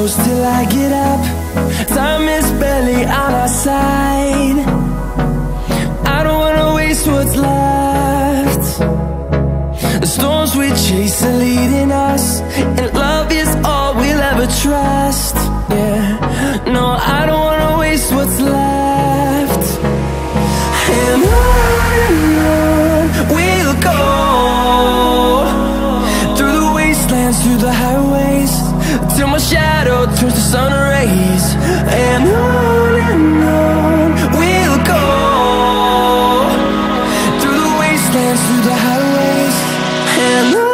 close till I get up. Time is barely on our side. I don't wanna waste what's left. The storms we chase are leading us, and love is all we'll ever trust. Yeah, no, I don't wanna waste what's left. And on we'll go, through the wastelands, through the highways, till my shadow turns to sun rays. And on we'll go, through the wastelands, through the highways, and on we'll go.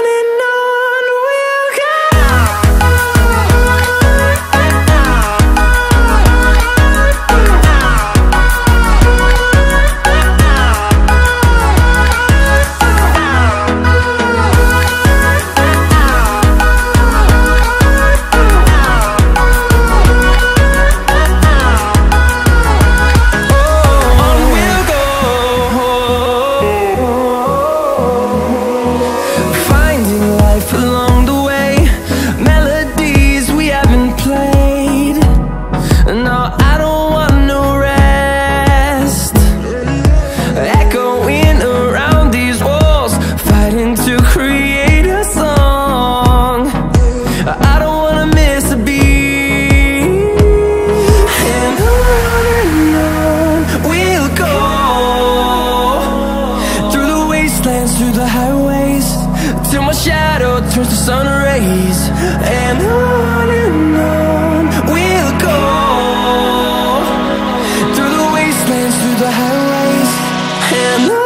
Through the highways, till my shadow turns to sun rays. And on we'll go, through the wastelands, through the highways, and on we'll go.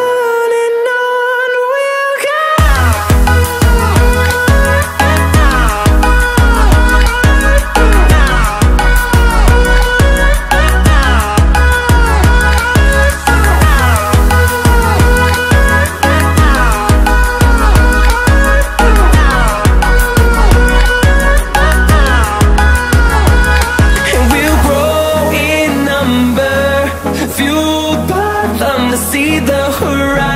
Fueled by them to see the horizon.